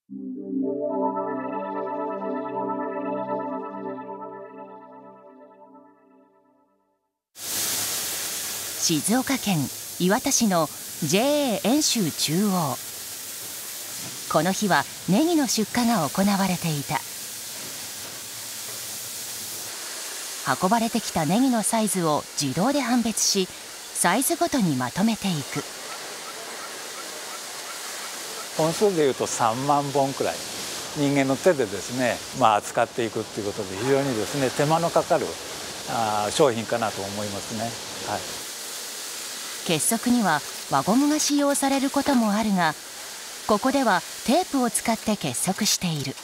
静岡県磐田市の JA 遠州中央。この日はネギの出荷が行われていた。運ばれてきたネギのサイズを自動で判別し、サイズごとにまとめていく。 本数でいうと3万本くらい人間の手でですね、扱っていくということで非常にですね手間のかかる商品かなと思いますね。はい、 結束には輪ゴムが使用されることもあるが、ここではテープを使って結束している。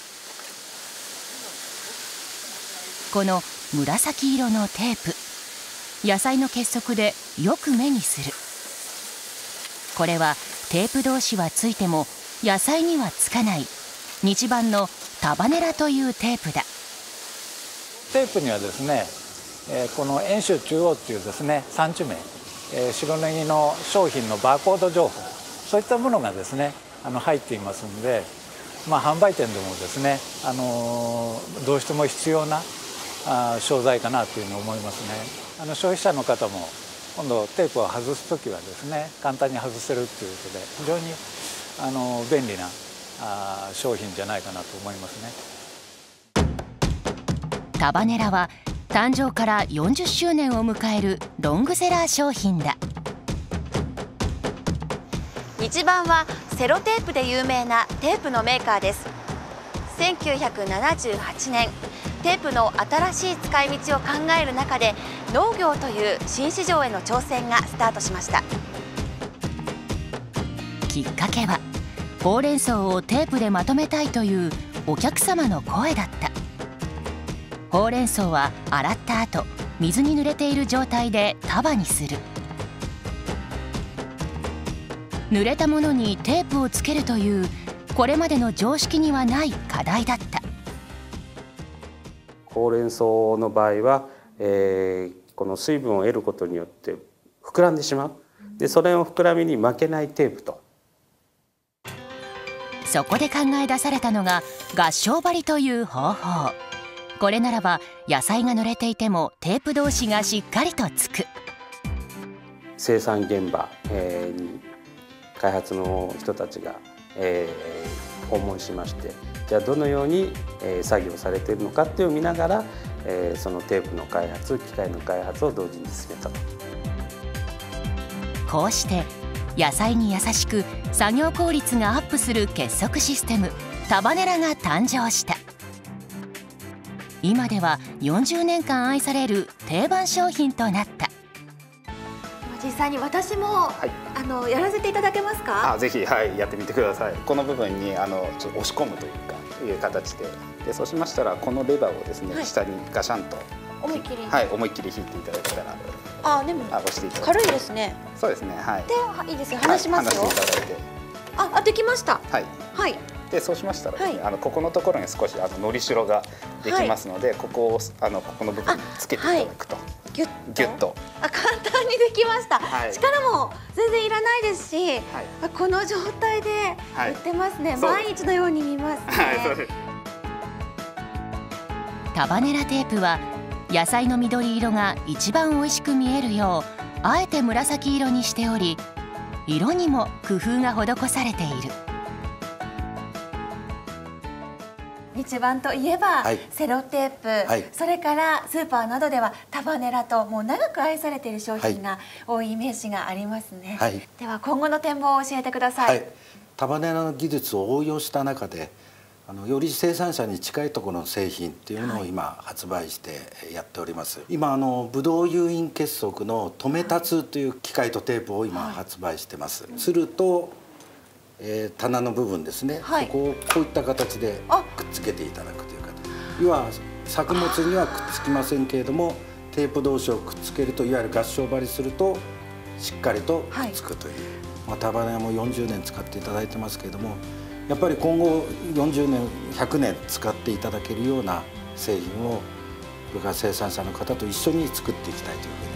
この紫色のテープ、野菜の結束でよく目にする。これはテープ同士はついても野菜にはつかない日版のタバネラというテープだ。 テープにはですね、この遠州中央っていうですね産地名、白ネギの商品のバーコード情報、そういったものがですね入っていますので、販売店でもですねどうしても必要な商材かなというふうに思いますね。消費者の方も今度テープを外す時はですね簡単に外せるということで非常に便利な商品じゃないかなと思いますね。 タバネラは誕生から40周年を迎えるロングセラー商品だ。 日版はセロテープで有名なテープのメーカーです。1978年テープの新しい使い道を考える中で農業という新市場への挑戦がスタートしました。 きっかけはほうれん草をテープでまとめたいというお客様の声だった。ほうれん草は洗った後水に濡れている状態で束にする。濡れたものにテープをつけるというこれまでの常識にはない課題だった。 ほうれん草の場合は、この水分を得ることによって膨らんでしまう。でそれを膨らみに負けないテープと。 そこで考え出されたのが合掌張りという方法。これならば野菜が濡れていてもテープ同士がしっかりとつく。 生産現場に開発の人たちが訪問しまして、じゃあどのように作業されているのかっていうのを見ながらそのテープの開発、機械の開発を同時に進めたと。 こうして野菜に優しく作業効率がアップする結束システムタバネラが誕生した。今では40年間愛される定番商品となった。 実際に私も、やらせていただけますか？ ぜひ、やってみてください。この部分にちょっと押し込むという形で、そうしましたらこのレバーをですね、下にガシャンと思いっきり、 思いっきり引いていただけたら、 でも押していただいて軽いですね。 そうですね。 で、いいですよ。離しますよ。 離していただいて、 できました。 でそうしましたらですね、ここのところに少しのりしろができますので、ここをここの部分につけていただくと、 ギュッと簡単にできました。力も全然いらないですし、この状態で売ってますね。毎日のように見ますね。 タバネラテープは野菜の緑色が一番美味しく見えるようあえて紫色にしており、色にも工夫が施されている。 日版といえば、セロテープ、それからスーパーなどではタバネラともう長く愛されている商品が多いイメージがありますね。では今後の展望を教えてください。 タバネラの技術を応用した中でより生産者に近いところの製品っていうのを今発売してやっております。今ブドウ誘引結束の止め立つという機械とテープを今発売してます。すると棚の部分ですね、そこをこういった形でくっつけていただくという形。要は作物にはくっつきませんけれども、テープ同士をくっつけるといわゆる合掌張りするとしっかりとくっつくという、タバネラも40年使っていただいてますけれども、やっぱり今後40年100年使っていただけるような製品をこれから生産者の方と一緒に作っていきたいというふうに